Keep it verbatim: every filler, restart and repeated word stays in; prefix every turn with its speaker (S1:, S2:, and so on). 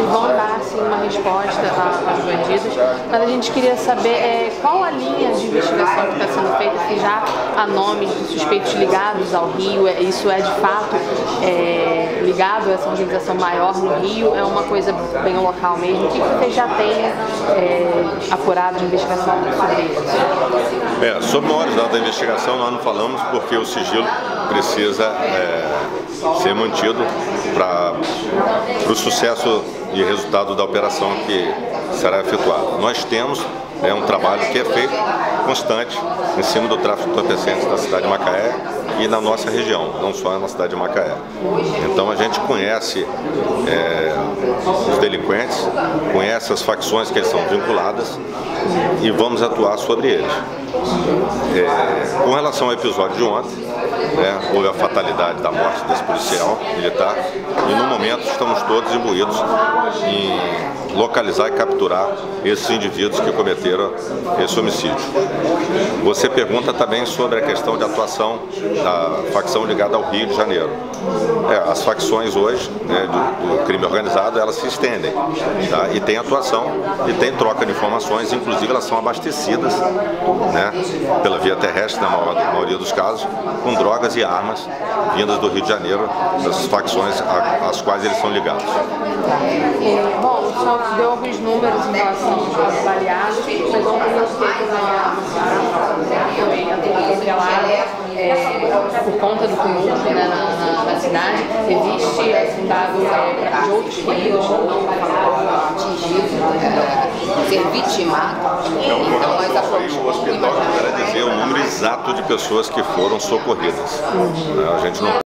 S1: vocês vão dar assim, uma resposta aos bandidos, mas a gente queria saber é, qual a linha de investigação que está sendo feita, se já há nomes de suspeitos ligados ao Rio, isso é de fato é, ligado a essa organização maior no Rio, é uma coisa bem local mesmo. O que vocês já têm é, apurado de investigação sobre isso?
S2: É, sobre maiores dados da investigação nós não falamos porque o sigilo precisa é, ser mantido para o sucesso e resultado da operação que será efetuada. Nós temos é, um trabalho que é feito constante em cima do tráfico de entorpecentes na cidade de Macaé e na nossa região, não só na cidade de Macaé. Então a gente conhece é, os delinquentes, conhece as facções que eles são vinculadas e vamos atuar sobre eles. É, com relação ao episódio de ontem, né, houve a fatalidade da morte desse policial militar e no momento estamos todos imbuídos em localizar e capturar esses indivíduos que cometeram esse homicídio. Você pergunta também sobre a questão de atuação da facção ligada ao Rio de Janeiro. É, as facções hoje, né, do, do crime organizado, elas se estendem, tá? E tem atuação e tem troca de informações, inclusive elas são abastecidas, né, pela via terrestre, na maior, na maioria dos casos, com drogas e armas vindas do Rio de Janeiro, das facções às quais eles são ligados.
S1: É, bom, o senhor deu alguns números em relação aos baleados, mas ontem não teve baleado, foi atropelado é, por conta do tumulto, né, na, na, na cidade. Existe assim, dado é, de outros feridos
S3: atingido, é, ser vitimado. Então nós aprovamos
S2: o hospital, eu quero dizer o número exato de pessoas que foram socorridas. Uhum. A gente não